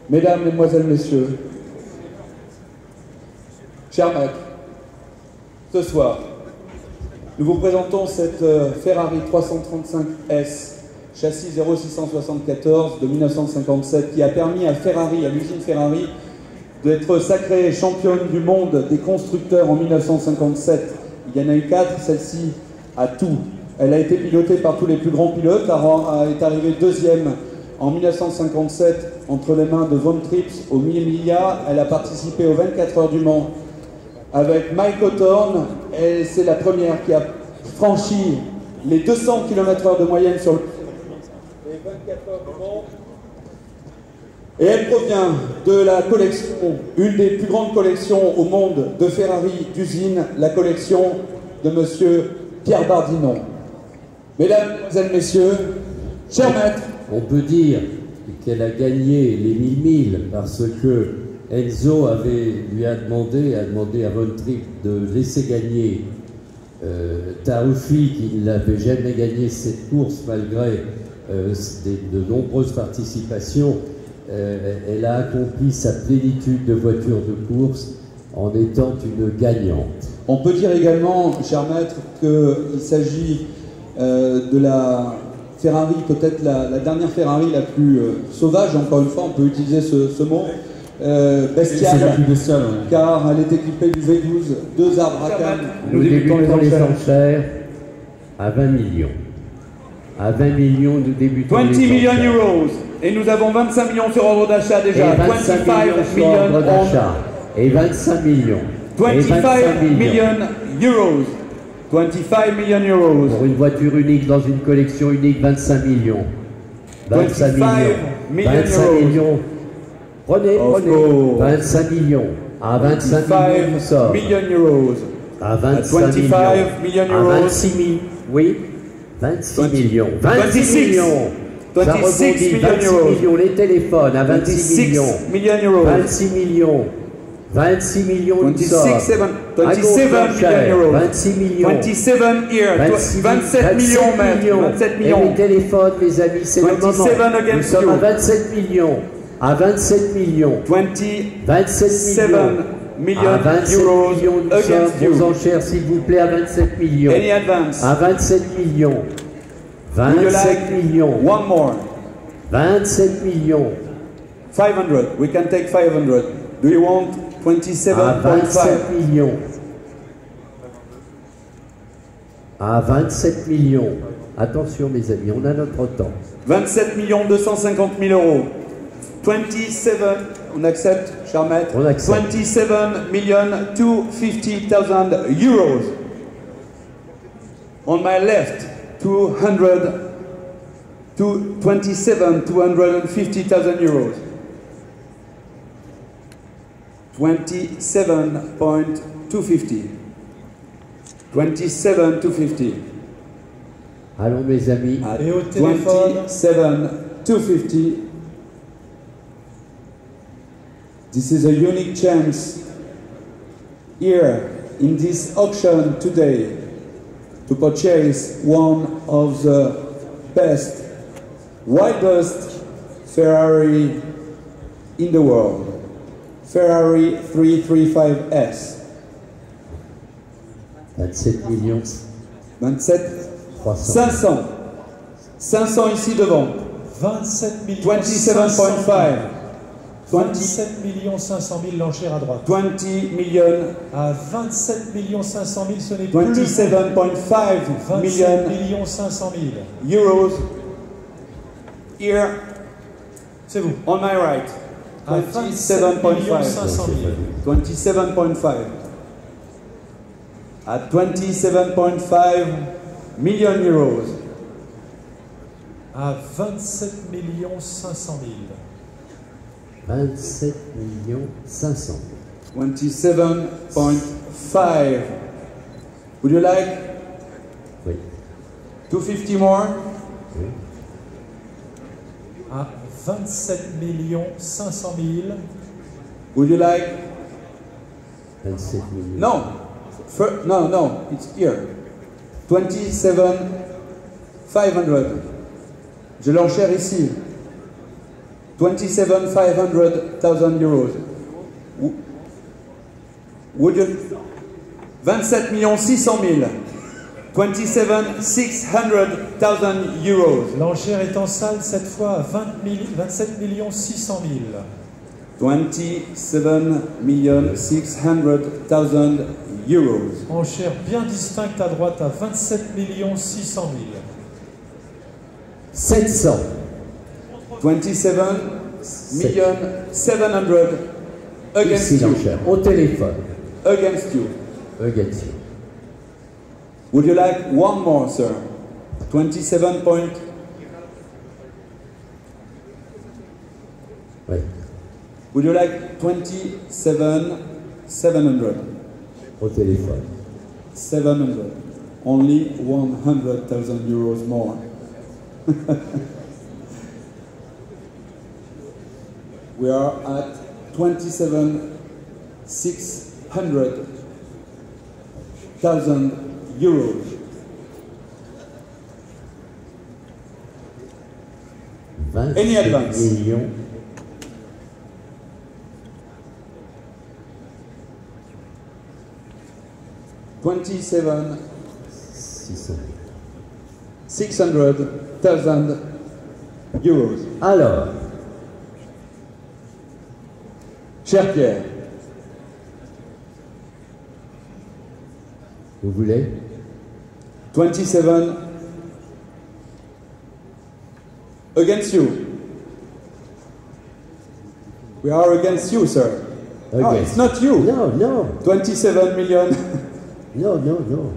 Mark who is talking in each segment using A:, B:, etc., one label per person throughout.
A: Mesdames, Mesdemoiselles, Messieurs, chers maîtres, ce soir, nous vous présentons cette Ferrari 335S, châssis 0674 de 1957, qui a permis à Ferrari, à l'usine Ferrari, d'être sacrée championne du monde des constructeurs en 1957. Il y en a eu 4, celle-ci a tout. Elle a été pilotée par tous les plus grands pilotes, est arrivée deuxième en 1957 entre les mains de Von Trips au Mille-Miglia. Elle a participé aux 24 heures du Mans avec Mike Hawthorne, et c'est la première qui a franchi les 200 km/h de moyenne sur les 24 heures du Mans. Et elle provient de la collection, une des plus grandes collections au monde de Ferrari d'usine, la collection de monsieur Pierre Bardinon. Mesdames, Mesdemoiselles, Messieurs, chers maîtres,
B: on peut dire qu'elle a gagné les 1000 milles parce que Enzo lui a demandé à Von Tripp de laisser gagner Taruffi, qui n'avait jamais gagné cette course malgré de nombreuses participations. Elle a accompli sa plénitude de voiture de course en étant une gagnante.
A: On peut dire également, cher maître, qu'il s'agit de la Ferrari, peut-être la dernière Ferrari la plus sauvage, encore une fois, on peut utiliser ce mot, bestiale, ouais. Car elle est équipée du V12, 2 arbres à canne.
B: Nous débutons les enchères à 20 millions. À 20 millions, nous débutons
A: 20
B: les enchères.
A: millions euros. Et nous avons 25 millions sur ordre d'achat déjà.
B: Et 25 millions sur ordre d'achat. Et 25 millions.
A: 25 millions euros. 25 millions euros.
B: Pour une voiture unique dans une collection unique, 25 millions. 25 millions. 25 millions. Prenez. 25 millions. À 25 millions, nous sommes. À 25 millions. À 26 millions. Oui. 26 millions. 26 millions. Ça rebondit. 26 millions. Les téléphones à 26 millions. 26 millions. 26 millions, nous sommes.
A: 27 millions euros.
B: 26 millions.
A: 27 here. 27 millions, 27 millions.
B: Et les téléphones, mes amis, c'est le moment. Nous sommes à 27 millions. À 27 millions. 27 millions. À 27 millions, nous sommes aux enchères, s'il vous plaît, à 27 millions. À 27 millions. 27 millions.
A: One more.
B: 27 millions.
A: 500. We can take 500. Do you want 27.5?
B: À 27 millions. À 27 millions. Attention, mes amis, on a notre temps.
A: 27 250 000 euros. 27, on accepte, cher maître?
B: On accepte.
A: 27 250,000 euros. On my left, 27 250,000 euros. 27.250. 27.250.
B: Allons, mes amis.
A: Et au téléphone. 27.250. This is a unique chance here in this auction today to purchase one of the best, wildest Ferrari in the world. Ferrari 335S.
B: 27 millions.
A: 27
B: 300.
A: 500. 500 ici devant.
C: 27 millions
A: 27.5.
C: 27 500 000 l'enchère à droite.
A: 20 millions.
C: À 27 500 000, ce n'est plus
A: 27.5
C: 27
A: millions
C: 500 000
A: euros. Here,
C: c'est vous.
A: on my right.
C: À 27 500 000.
A: 27.5. At 27.5 million euros.
C: À 27 500 000.
B: 27 500 000.
A: 27.5. Would you like
B: Oui.
A: 250 more?
B: Oui.
C: À 27 500 000.
A: Would you like?
B: 27 millions.
A: No. No, it's here. 27 500. Je l'enchère ici. 27,500,000 euros. Would you 27 600 000. 27,600,000 euros.
C: L'enchère est en salle cette fois à 27 600 000.
A: 27,600,000 euros.
C: Enchère bien distincte à droite à 27 600 000.
B: 700.
A: 27,700,000 against
B: Ici
A: you.
B: l'enchère. Au téléphone.
A: Against you.
B: Against you.
A: Would you like one more, sir? 27 point.
B: Oui.
A: Would you like 27,700?
B: Au téléphone.
A: 700. Only 100,000 euros more. We are at 27,600,000 euros. Any advance?
B: Millions.
A: $27,600,000 euros.
B: Alors,
A: Cher Pierre,
B: vous voulez
A: 27 against you. We are against you, sir. Oh,
B: Against.
A: it's not you.
B: No, no,
A: 27 million.
B: no, no, no.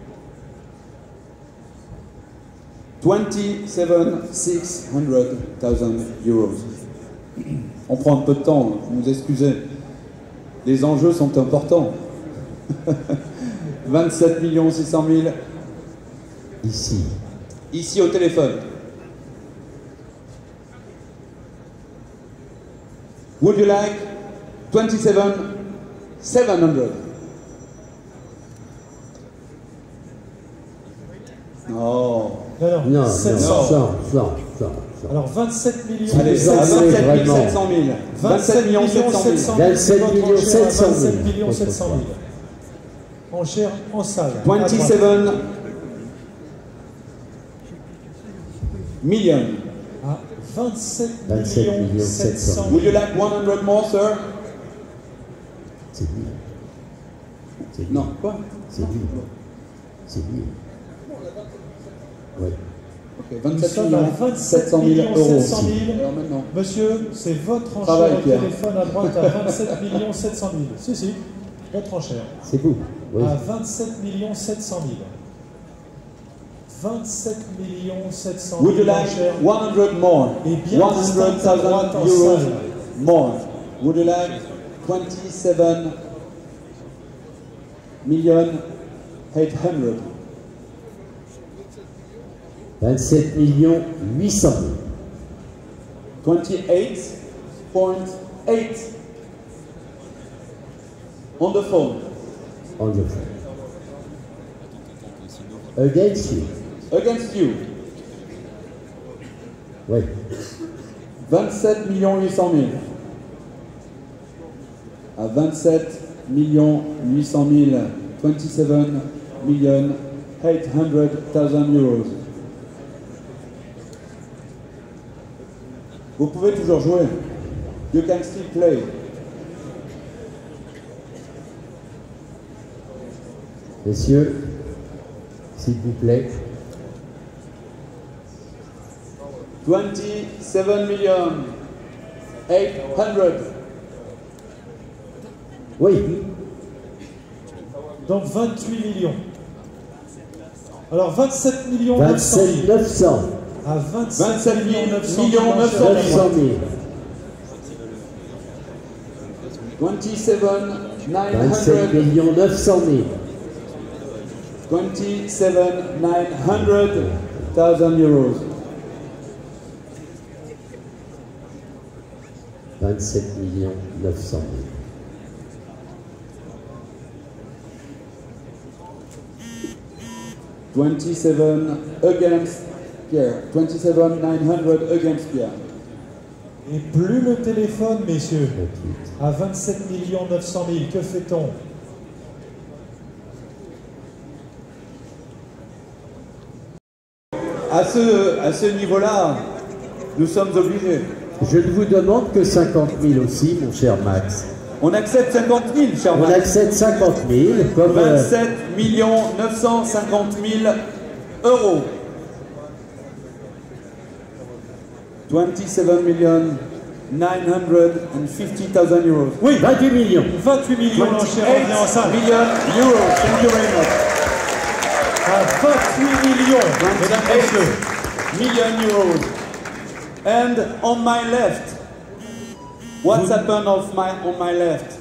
A: 27,600,000 euros. On prend un peu de temps, vous nous excusez. Les enjeux sont importants. 27 600,000
B: Ici.
A: ici au téléphone. Would you like 27,700? Oh.
C: Non,
B: Non,
C: 700.
B: 100.
C: Alors 27 millions.
A: Allez, à 27 700 000. 27 700 000.
B: 27 700 000.
C: 27 700 000. Enchère en salle.
A: 27 million.
C: À 27
B: millions
C: 700
A: Would you
C: 000.
A: like 100 more, sir?
B: C'est lui. C'est lui.
A: Non, quoi?
B: C'est lui. C'est lui. Oui.
A: Ok,
C: Nous
A: 27
C: sommes à
A: 700 000
C: 27
A: euros.
C: 700 000.
A: Alors maintenant.
C: Monsieur, c'est votre enchère
A: Travail,
C: au
A: Pierre.
C: téléphone à droite à 27 700 000. Si, votre enchère.
B: C'est vous. Oui.
C: À 27 700 000. 27 700 000
A: Would you like
C: enchères.
A: 100 more?
C: Et bien distincte à droite
A: 100,000
C: en
A: euros
C: salle.
A: more. Would you like 27 million 800?
B: 27 millions 800 000.
A: 28.8 on the phone.
B: On the phone. Against you.
A: Against you.
B: Oui.
A: 27 800 000. À 27 800 000. 27 800,000 euros. Vous pouvez toujours jouer. You can still play.
B: Messieurs, s'il vous plaît.
A: 27 800.
B: Oui.
C: Donc 28 millions. Alors 27 900 000.
B: 27 900.
C: À 27
A: 27
C: 900
A: 900 000.
B: 900 000.
A: 27
B: 27
A: 900.
B: millions 900 000.
A: 27 900,000 euros.
B: 27 millions 900 000.
A: 27 against Pierre. 27 900 against Pierre.
C: Et plus le téléphone, messieurs. À 27 900 000, que fait-on?
A: À ce niveau-là, nous sommes obligés.
B: Je ne vous demande que 50 000 aussi, mon cher Max.
A: On accepte 50 000, cher Max.
B: On accepte 50 000 comme...
A: 27 950 000 euros. 27 950 000 euros.
C: Oui,
B: 28 millions.
C: 28 millions, l'enchère revient en salle.
A: 28 million euros. Thank you very much.
C: À 28 millions, mesdames et messieurs.
A: 28 million euros. And on my left, what's happened on my left?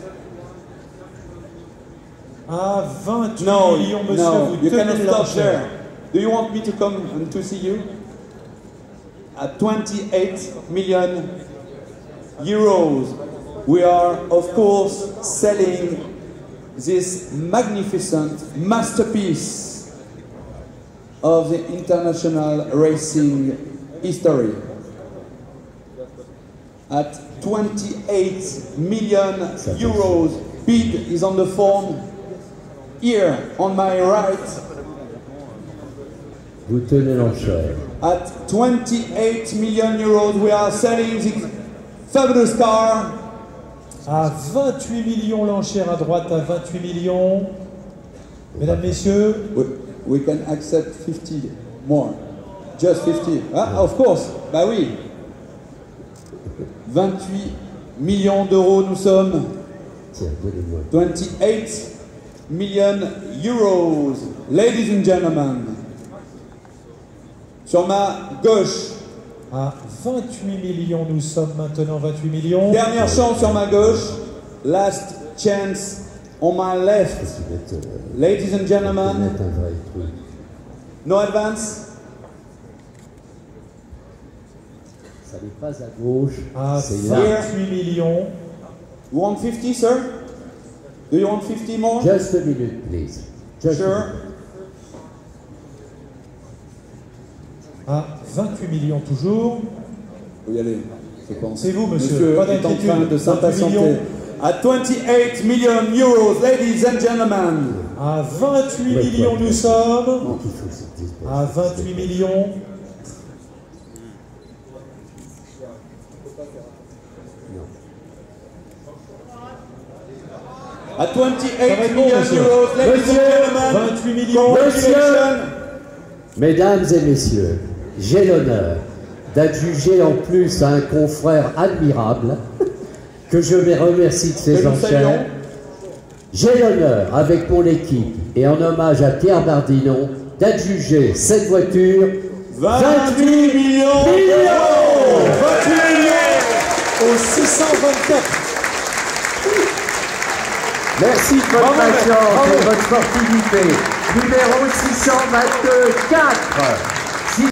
C: À 28
A: No,
C: millions, monsieur,
A: no,
C: vous
A: you
C: tenez
A: cannot stop
C: l'enchère.
A: there. Do you want me to come and to see you? At 28 million euros, we are of course selling this magnificent masterpiece of the international racing history. At 28 million euros, bid is on the phone here on my right.
B: Vous tenez l'enchère.
A: At 28 million euros, we are selling the fabulous car.
C: À 28 millions, l'enchère à droite, à 28 millions. Mesdames, messieurs,
A: We can accept 50 more. Just 50. Ah, of course. Bah oui. 28 millions d'euros, nous sommes.
B: Tiens, donnez-moi.
A: 28 million euros. Ladies and gentlemen. Sur ma gauche.
C: à 28 millions, nous sommes maintenant 28 millions.
A: Dernière chance sur ma gauche. Last chance on my left. Ladies and gentlemen. No advance.
B: Ça n'est pas à gauche.
C: À
B: c'est là.
C: 28 millions.
A: You want 50, sir? Do you want 50 more?
B: Just a minute, please. Just
A: Sure.
C: À 28 millions toujours.
A: Faut y aller, je pense.
C: C'est vous, monsieur. Pas
A: est en
C: d'inquiétude.
A: train de
C: 28
A: s'impatienter.
C: millions.
A: At 28 million euros, ladies and gentlemen.
C: À 28 millions, nous sommes.
B: Donc, il faut que ça dise pas.
C: À 28 millions.
A: At
C: Ça va
A: 28
C: être bon,
A: million
C: monsieur.
A: euros, ladies and
B: Monsieur,
A: gentlemen.
C: 28 millions.
A: Congratulations.
B: Mesdames et messieurs, j'ai l'honneur d'adjuger en plus à un confrère admirable que je vais remercier de ses
A: Que nous
B: enchères.
A: saluons.
B: J'ai l'honneur, avec mon équipe et en hommage à Pierre Bardinon, d'adjuger cette voiture
A: 28 millions.
C: 28 millions au 624.
B: Merci de votre patience et de votre sportivité. Numéro 622, 4.